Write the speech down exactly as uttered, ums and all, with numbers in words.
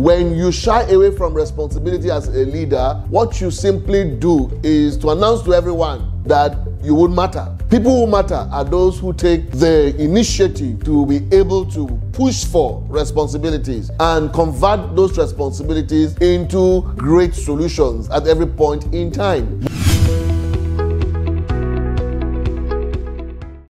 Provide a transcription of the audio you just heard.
When you shy away from responsibility as a leader, what you simply do is to announce to everyone that you would matter. People who matter are those who take the initiative to be able to push for responsibilities and convert those responsibilities into great solutions at every point in time.